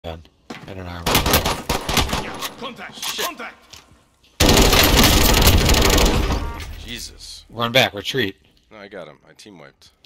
gun. I don't know. Contact! Shit. Contact! Jesus. Run back, retreat. No, I got him. I team wiped.